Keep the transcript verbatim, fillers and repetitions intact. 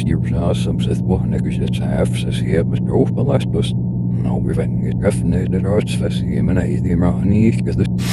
som seth bohne gyset saf sa si heb besprof belas bus. Nou, we van het refne de rots was je men hij die maar niet.